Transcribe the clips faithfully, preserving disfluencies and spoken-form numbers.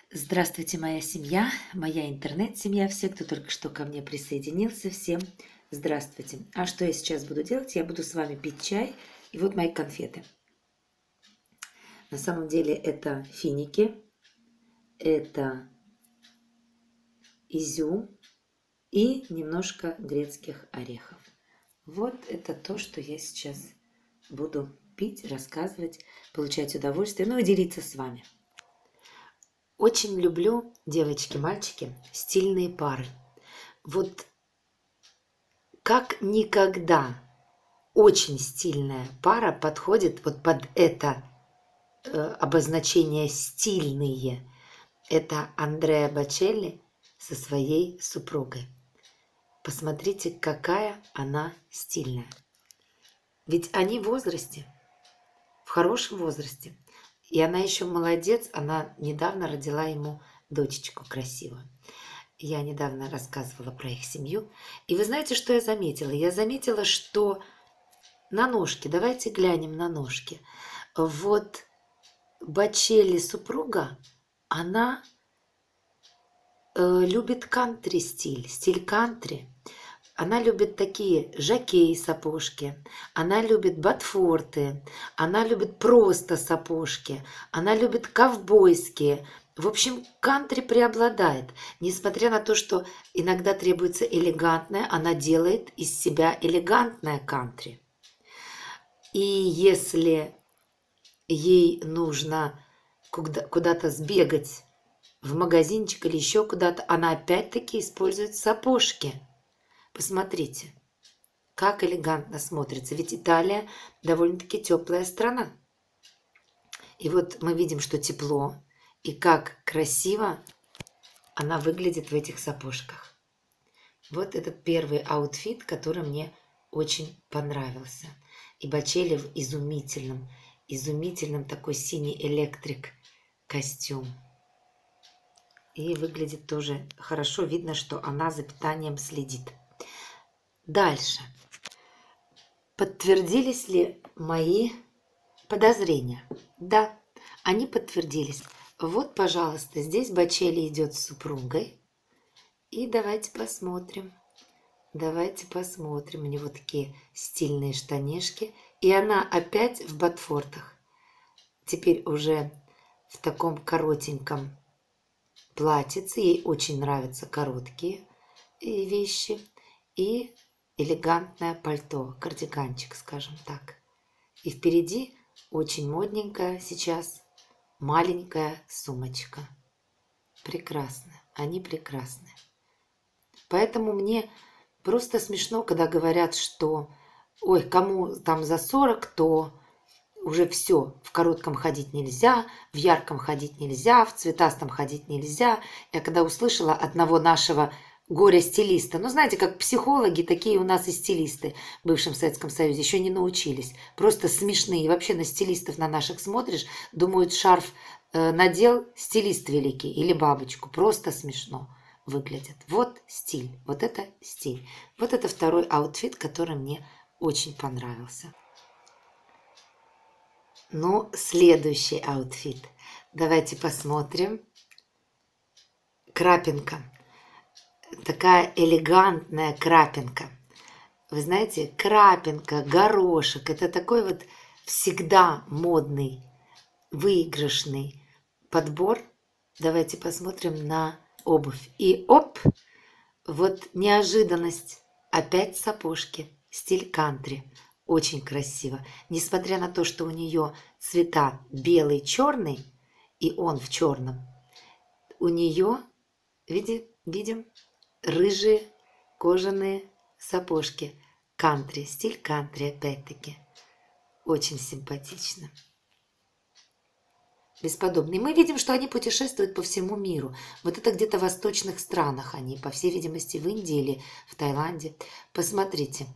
Здравствуйте, моя семья, моя интернет-семья, все, кто только что ко мне присоединился, всем здравствуйте. А что я сейчас буду делать? Я буду с вами пить чай, и вот мои конфеты. На самом деле это финики, это изюм и немножко грецких орехов. Вот это то, что я сейчас буду пить, рассказывать, получать удовольствие, ну и делиться с вами. Очень люблю, девочки, мальчики, стильные пары. Вот как никогда очень стильная пара подходит вот под это э, обозначение «стильные». Это Андреа Бочелли со своей супругой. Посмотрите, какая она стильная. Ведь они в возрасте, в хорошем возрасте. И она еще молодец, она недавно родила ему дочечку красивую. Я недавно рассказывала про их семью. И вы знаете, что я заметила? Я заметила, что на ножки, давайте глянем на ножки. Вот Бочелли супруга, она э, любит кантри стиль, стиль кантри. Она любит такие жакеи сапожки, она любит ботфорты, она любит просто сапожки, она любит ковбойские. В общем, кантри преобладает. Несмотря на то, что иногда требуется элегантное, она делает из себя элегантное кантри. И если ей нужно куда-то сбегать в магазинчик или еще куда-то, она опять-таки использует сапожки. Посмотрите, как элегантно смотрится. Ведь Италия довольно-таки теплая страна. И вот мы видим, что тепло, и как красиво она выглядит в этих сапожках. Вот этот первый аутфит, который мне очень понравился. И Бочелли в изумительном, изумительном такой синий электрик костюм. И выглядит тоже хорошо. Видно, что она за питанием следит. Дальше. Подтвердились ли мои подозрения? Да, они подтвердились. Вот, пожалуйста, здесь Бочелли идет с супругой. И давайте посмотрим. Давайте посмотрим. У него такие стильные штанишки. И она опять в ботфортах. Теперь уже в таком коротеньком платьице. Ей очень нравятся короткие вещи. И элегантное пальто, кардиганчик, скажем так. И впереди очень модненькая сейчас маленькая сумочка. Прекрасно. Они прекрасны. Поэтому мне просто смешно, когда говорят, что ой, кому там за сорок, то уже все, в коротком ходить нельзя, в ярком ходить нельзя, в цветастом ходить нельзя. Я когда услышала одного нашего горе-стилиста, ну знаете, как психологи, такие у нас и стилисты в бывшем Советском Союзе еще не научились. Просто смешные. И вообще на стилистов на наших смотришь, думают, шарф э, надел, стилист великий, или бабочку. Просто смешно выглядят. Вот стиль, вот это стиль. Вот это второй аутфит, который мне очень понравился. Ну, следующий аутфит. Давайте посмотрим. Крапинка. Такая элегантная крапинка. Вы знаете, крапинка, горошек. Это такой вот всегда модный, выигрышный подбор. Давайте посмотрим на обувь. И оп, вот неожиданность. Опять сапожки. Стиль кантри. Очень красиво. Несмотря на то, что у нее цвета белый, черный, и он в черном, у нее, видим, видим, рыжие кожаные сапожки. Кантри, стиль кантри опять-таки. Очень симпатично. Бесподобный. Мы видим, что они путешествуют по всему миру. Вот это где-то в восточных странах они, по всей видимости, в Индии или в Таиланде. Посмотрите.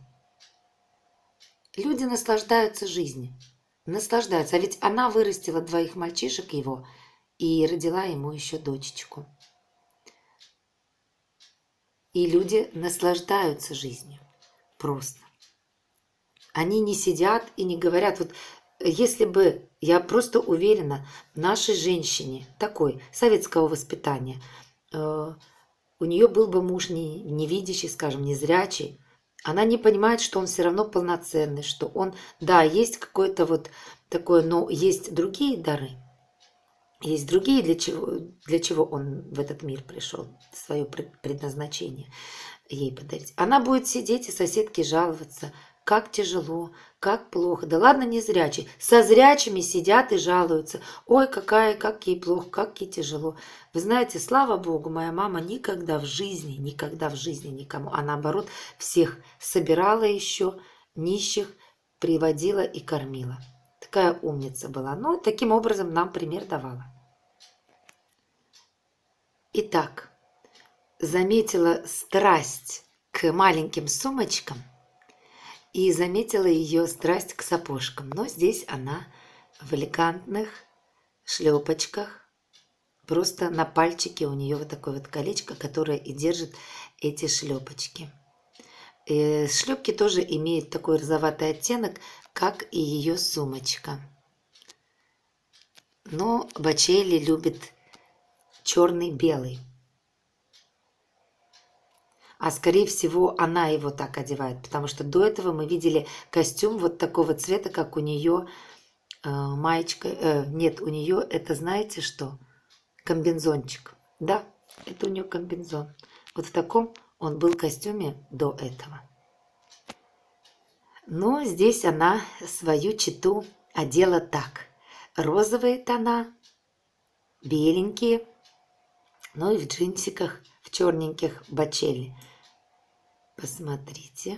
Люди наслаждаются жизнью. Наслаждаются. А ведь она вырастила двоих мальчишек его и родила ему еще дочечку. И люди наслаждаются жизнью. Просто. Они не сидят и не говорят. Вот если бы, я просто уверена, нашей женщине, такой, советского воспитания, э, у нее был бы муж не, невидящий, скажем, незрячий, она не понимает, что он все равно полноценный, что он, да, есть какое-то вот такое, но есть другие дары, есть другие, для чего, для чего он в этот мир пришел, свое предназначение ей подарить. Она будет сидеть и соседке жаловаться, как тяжело, как плохо. Да ладно, не зрячий. Со зрячими сидят и жалуются. Ой, какая, как ей плохо, как ей тяжело. Вы знаете, слава Богу, моя мама никогда в жизни, никогда в жизни никому, а наоборот, всех собирала еще, нищих приводила и кормила. Такая умница была. Ну, таким образом нам пример давала. Итак, заметила страсть к маленьким сумочкам и заметила ее страсть к сапожкам. Но здесь она в элегантных шлепочках. Просто на пальчике у нее вот такое вот колечко, которое и держит эти шлепочки. И шлепки тоже имеют такой розоватый оттенок, как и ее сумочка. Но Бочелли любит черный-белый. А скорее всего она его так одевает, потому что до этого мы видели костюм вот такого цвета, как у нее э, маечка. Э, нет, у нее это, знаете что? Комбинзончик. Да, это у нее комбинзон. Вот в таком он был костюме до этого. Но здесь она свою чету одела так. Розовые тона, беленькие, ну и в джинсиках, в черненьких Бочелли. Посмотрите.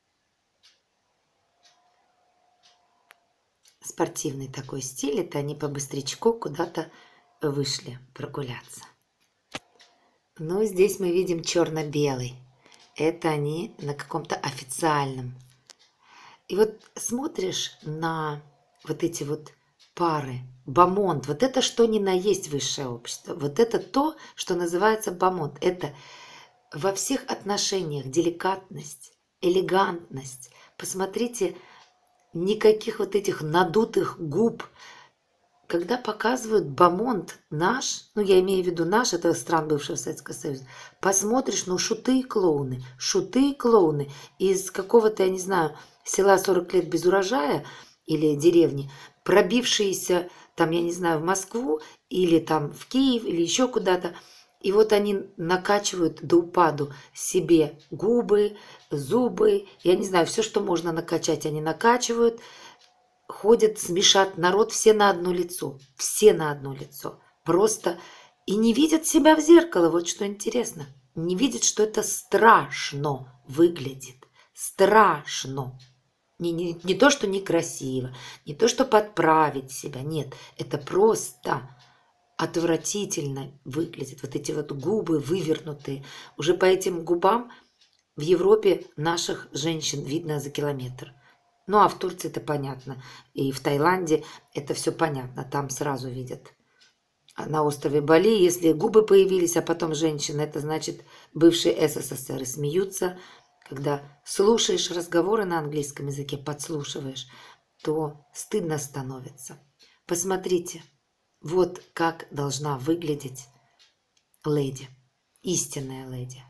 Спортивный такой стиль. Это они по быстрячку куда-то вышли прогуляться. Но здесь мы видим черно-белый. Это они на каком-то официальном. И вот смотришь на вот эти вот пары. Бомонд. Вот это что ни на есть высшее общество. Вот это то, что называется бомонд. Это во всех отношениях деликатность, элегантность. Посмотрите, никаких вот этих надутых губ. Когда показывают бомонд наш, ну я имею в виду наш, это стран бывшего Советского Союза, посмотришь, ну шуты и клоуны, шуты и клоуны из какого-то, я не знаю, села сорок лет без урожая или деревни, пробившиеся там, я не знаю, в Москву или там в Киев или еще куда-то. И вот они накачивают до упаду себе губы, зубы, я не знаю, все, что можно накачать, они накачивают, ходят, смешат народ все на одно лицо, все на одно лицо, просто и не видят себя в зеркало, вот что интересно, не видят, что это страшно выглядит, страшно. Не, не, не то, что некрасиво, не то, что подправить себя, нет, это просто отвратительно выглядит. Вот эти вот губы вывернутые. Уже по этим губам в Европе наших женщин видно за километр. Ну а в Турции это понятно. И в Таиланде это все понятно. Там сразу видят. А на острове Бали, если губы появились, а потом женщина, это значит бывший СССР. И смеются, когда слушаешь разговоры на английском языке, подслушиваешь, то стыдно становится. Посмотрите. Вот как должна выглядеть леди, истинная леди.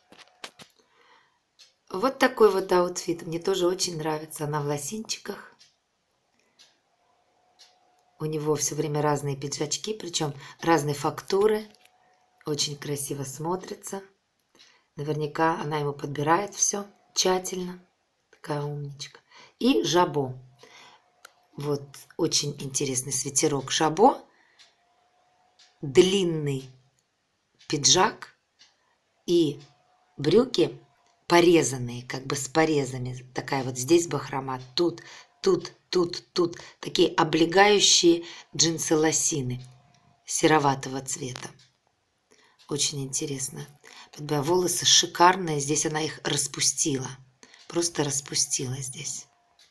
Вот такой вот аутфит. Мне тоже очень нравится. Она в лосинчиках. У него все время разные пиджачки, причем разной фактуры. Очень красиво смотрится. Наверняка она ему подбирает все тщательно. Такая умничка. И жабо. Вот очень интересный свитерок жабо. Длинный пиджак и брюки порезанные, как бы с порезами. Такая вот здесь бахрома, тут, тут, тут, тут. Такие облегающие джинсы-лосины сероватого цвета. Очень интересно. Волосы шикарные. Здесь она их распустила. Просто распустила здесь.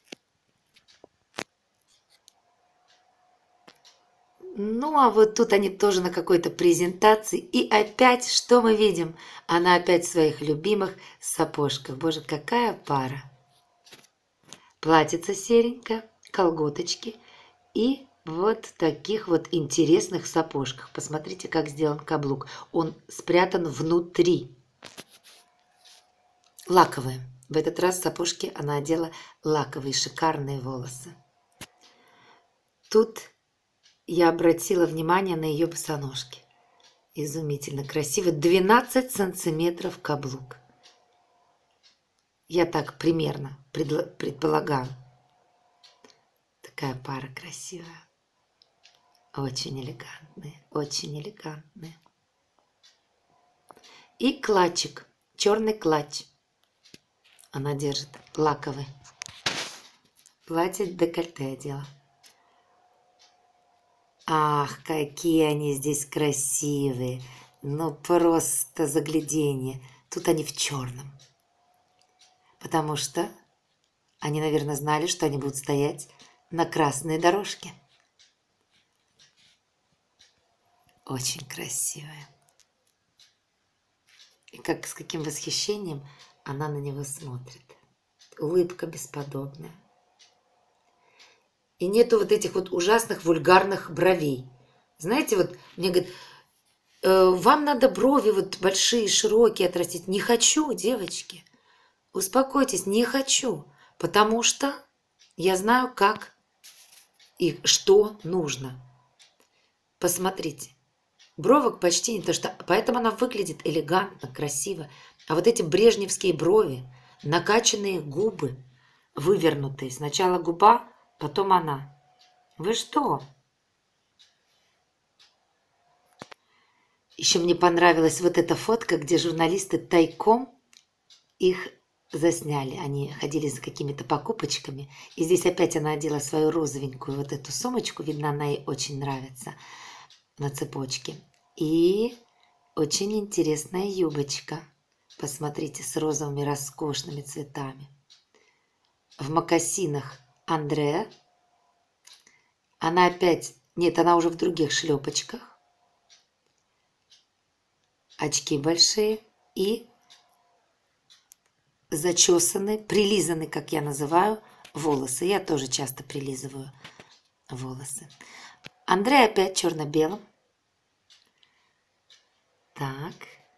Ну, а вот тут они тоже на какой-то презентации. И опять, что мы видим? Она опять в своих любимых сапожках. Боже, какая пара. Платьице серенькое, колготочки. И вот в таких вот интересных сапожках. Посмотрите, как сделан каблук. Он спрятан внутри. Лаковые. В этот раз сапожки она одела лаковые, шикарные волосы. Тут я обратила внимание на ее босоножки. Изумительно красиво. двенадцать сантиметров каблук. Я так примерно предполагаю. Такая пара красивая. Очень элегантные, очень элегантные. И клатчик, черный клатч. Она держит лаковый. Платье декольте одела. Ах, какие они здесь красивые. Ну, просто загляденье. Тут они в черном. Потому что они, наверное, знали, что они будут стоять на красной дорожке. Очень красивая. И как, с каким восхищением она на него смотрит. Улыбка бесподобная. И нету вот этих вот ужасных вульгарных бровей. Знаете, вот мне говорят, э, вам надо брови вот большие, широкие отрастить. Не хочу, девочки. Успокойтесь, не хочу. Потому что я знаю, как и что нужно. Посмотрите. Бровок почти не то, что... Поэтому она выглядит элегантно, красиво. А вот эти брежневские брови, накачанные губы, вывернутые. Сначала губа, потом она. Вы что? Еще мне понравилась вот эта фотка, где журналисты тайком их засняли. Они ходили за какими-то покупочками. И здесь опять она одела свою розовенькую вот эту сумочку. Видно, она ей очень нравится. На цепочке. И очень интересная юбочка. Посмотрите, с розовыми роскошными цветами. В мокасинах Андреа. Она опять... Нет, она уже в других шлепочках. Очки большие. И зачесаны, прилизаны, как я называю, волосы. Я тоже часто прилизываю волосы. Андреа опять черно-белым. Так.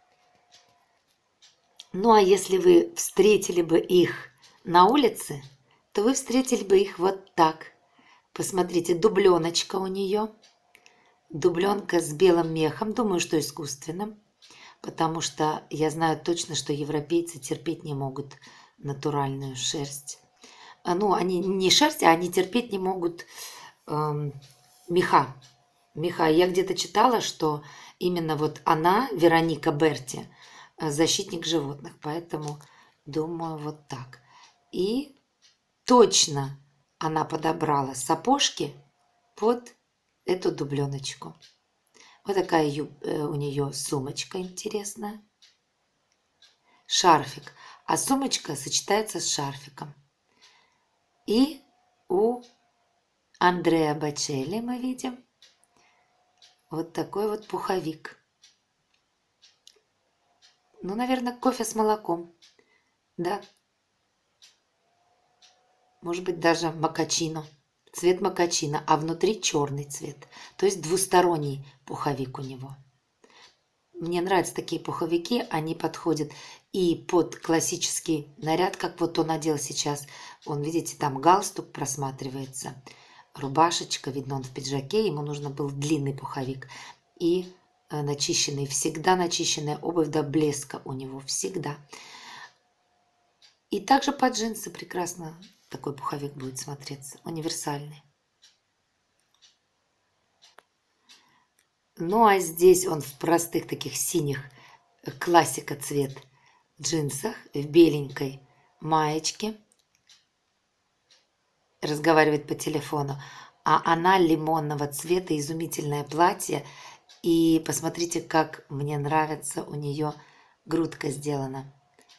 Ну, а если вы встретили бы их на улице, то вы встретили бы их вот так. Посмотрите, дубленочка у нее. Дубленка с белым мехом. Думаю, что искусственным. Потому что я знаю точно, что европейцы терпеть не могут натуральную шерсть. Ну, они не шерсть, а они терпеть не могут эм, меха. Меха. Я где-то читала, что именно вот она, Вероника Берти, защитник животных. Поэтому думаю вот так. И точно она подобрала сапожки под эту дубленочку. Вот такая у нее сумочка интересная. Шарфик. А сумочка сочетается с шарфиком. И у Андреа Бочелли мы видим вот такой вот пуховик. Ну, наверное, кофе с молоком. Да. Может быть, даже мокачино. Цвет мокачино, а внутри черный цвет. То есть двусторонний пуховик у него. Мне нравятся такие пуховики. Они подходят и под классический наряд, как вот он одел сейчас. Он, видите, там галстук просматривается. Рубашечка, видно, он в пиджаке. Ему нужно был длинный пуховик. И начищенный, всегда начищенная обувь до блеска у него. Всегда. И также под джинсы прекрасно такой пуховик будет смотреться. Универсальный. Ну, а здесь он в простых таких синих, классика цвет, джинсах, в беленькой маечке. Разговаривает по телефону. А она лимонного цвета, изумительное платье. И посмотрите, как мне нравится у нее грудка сделана.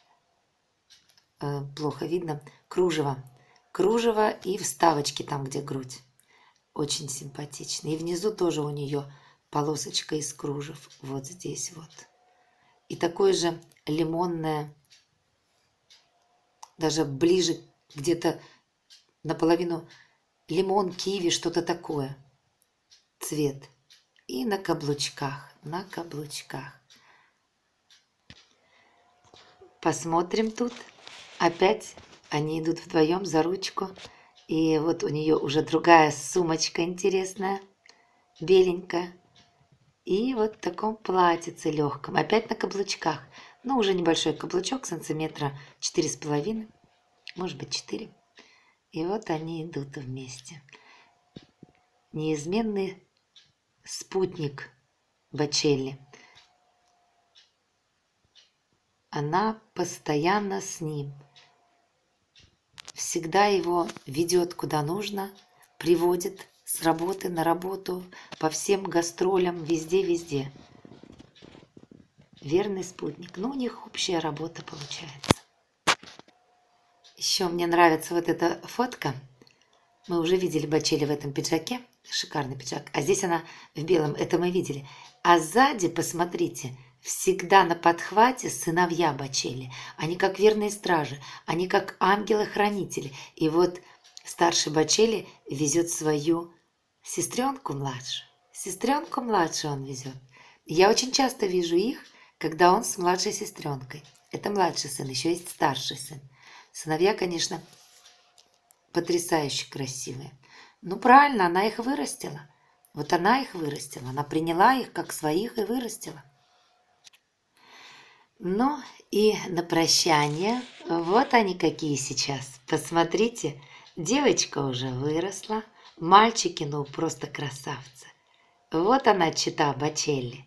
Плохо видно. Кружево. Кружево и вставочки там, где грудь. Очень симпатично. И внизу тоже у нее полосочка из кружев. Вот здесь вот. И такое же лимонное, даже ближе, где-то наполовину лимон, киви, что-то такое. Цвет. И на каблучках, на каблучках. Посмотрим тут. Опять они идут вдвоем за ручку. И вот у нее уже другая сумочка интересная, беленькая. И вот в таком платьице легком. Опять на каблучках. Ну, уже небольшой каблучок, сантиметра четыре с половиной. Может быть, четыре. И вот они идут вместе. Неизменный спутник Бочелли. Она постоянно с ним. Всегда его ведет куда нужно, приводит с работы на работу, по всем гастролям, везде-везде. Верный спутник. Ну, у них общая работа получается. Еще мне нравится вот эта фотка. Мы уже видели Бочелли в этом пиджаке. Шикарный пиджак. А здесь она в белом. Это мы видели. А сзади, посмотрите, всегда на подхвате сыновья Бочелли. Они как верные стражи. Они как ангелы-хранители. И вот старший Бочелли везет свою сестренку младшую. Сестренку младшую он везет. Я очень часто вижу их, когда он с младшей сестренкой. Это младший сын, еще есть старший сын. Сыновья, конечно, потрясающе красивые. Ну, правильно, она их вырастила. Вот она их вырастила. Она приняла их как своих и вырастила. Ну, и на прощание, вот они какие сейчас. Посмотрите, девочка уже выросла. Мальчики, ну, просто красавцы. Вот она, чета Бочелли.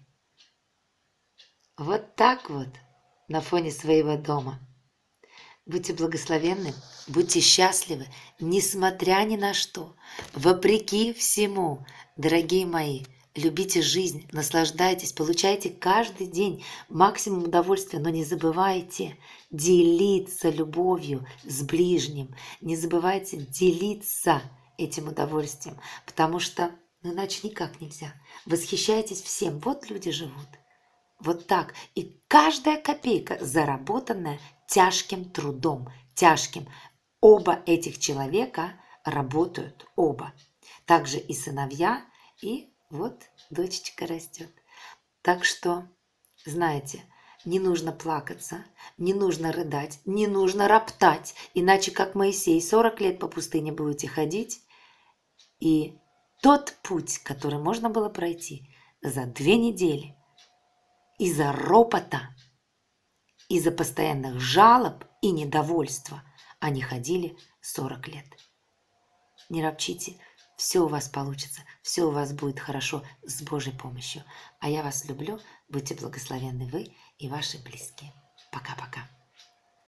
Вот так вот на фоне своего дома. Будьте благословенны, будьте счастливы, несмотря ни на что, вопреки всему, дорогие мои. Любите жизнь, наслаждайтесь, получайте каждый день максимум удовольствия, но не забывайте делиться любовью с ближним, не забывайте делиться этим удовольствием, потому что ну, иначе никак нельзя. Восхищайтесь всем, вот люди живут. Вот так. И каждая копейка, заработанная тяжким трудом, тяжким. Оба этих человека работают, оба. Также и сыновья, и вот дочечка растет. Так что, знаете, не нужно плакаться, не нужно рыдать, не нужно роптать, иначе, как Моисей, сорок лет по пустыне будете ходить, и тот путь, который можно было пройти за две недели, из-за ропота, из-за постоянных жалоб и недовольства они ходили сорок лет. Не ропчите, все у вас получится, все у вас будет хорошо с Божьей помощью. А я вас люблю, будьте благословенны вы и ваши близкие.